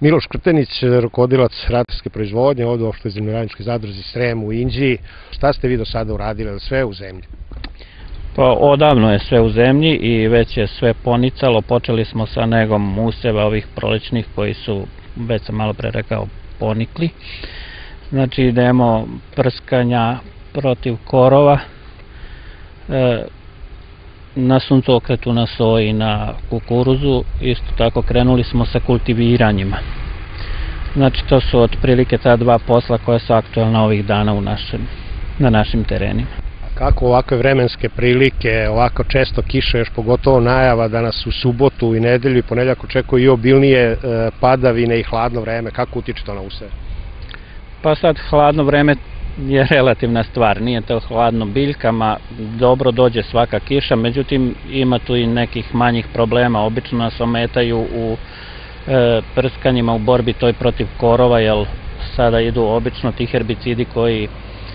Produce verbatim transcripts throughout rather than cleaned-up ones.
Miloš Krtenić, rukovodilac ratarske proizvodnje ovdje u opštoj zemljoradničkoj zadruzi Srem u Inđiji. Šta ste vi do sada uradili, sve u zemlji? Pa odavno je sve u zemlji i već je sve ponicalo. Počeli smo sa negom useva ovih prolećnih koji su, već sam malo pre rekao, ponikli. Znači idemo prskanja protiv korova, e, na suncookretu, na soji, na kukuruzu. Isto tako krenuli smo sa kultiviranjima. Znači to su otprilike ta dva posla koja su aktualna ovih dana u našem, na našim terenima. Kako ovakve vremenske prilike, ovako često kiše, još pogotovo najava da nas u subotu i nedelju i ponedeljak očekuju i obilnije padavine i hladno vreme, kako utiče to na useve? Pa sad hladno vreme je relativna stvar, nije to hladno biljkama, dobro dođe svaka kiša, međutim ima tu i nekih manjih problema, obično nas ometaju u e, prskanjima u borbi toj protiv korova, jer sada idu obično ti herbicidi koji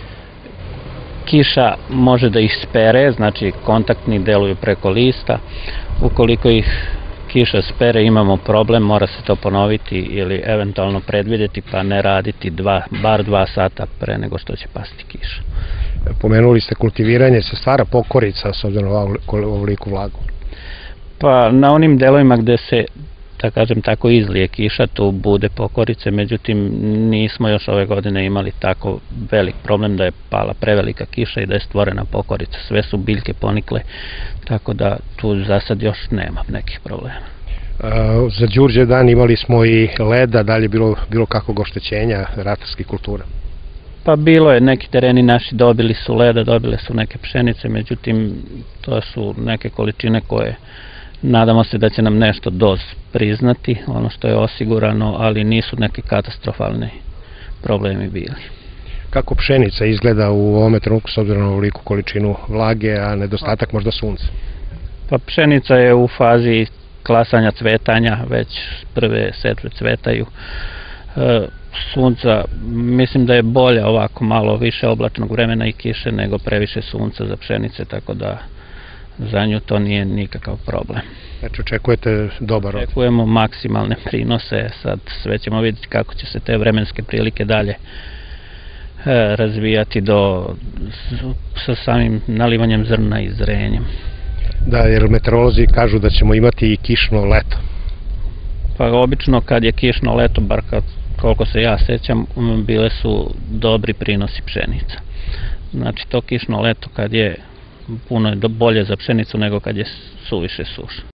kiša može da ih spere, znači kontaktni deluju preko lista. Ukoliko ih kiša spere imamo problem, mora se to ponoviti ili eventualno predvidjeti pa ne raditi dva, bar dva sata pre nego što će pasti kiša. Pomenuli ste kultiviranje, se stvara pokorica s obzirom na ovoliku vlagu? Pa na onim delovima gde se, da kažem tako, izlije kiša, tu bude pokorice, međutim nismo još ove godine imali tako velik problem da je pala prevelika kiša i da je stvorena pokorica. Sve su biljke ponikle, tako da tu za sad još nema nekih problema. Za Đurđev dan imali smo i leda, da li je bilo, bilo kakvog oštećenja ratarskih kultura? Pa bilo je, neki tereni naši dobili su leda, dobile su neke pšenice, međutim to su neke količine koje nadamo se da će nam nešto doz priznati, ono što je osigurano, ali nisu neke katastrofalne problemi bili. Kako pšenica izgleda u ovome trenutku s obzirom na ovoliku količinu vlage, a nedostatak možda sunca? Pa pšenica je u fazi klasanja, cvetanja, već prve setve cvetaju. E, sunca, mislim da je bolje ovako malo više oblačnog vremena i kiše nego previše sunca za pšenice, tako da za nju to nije nikakav problem. Znači očekujete dobar rod? Očekujemo maksimalne prinose, sad sve ćemo vidjeti kako će se te vremenske prilike dalje e, razvijati do, sa samim nalivanjem zrna i zrenjem. Da, jer meteorolozi kažu da ćemo imati i kišno leto. Pa obično kad je kišno leto, bar kad, koliko se ja sećam, bile su dobri prinosi pšenica. Znači to kišno leto kad je puno je bolje za pšenicu nego kad je suviše suša.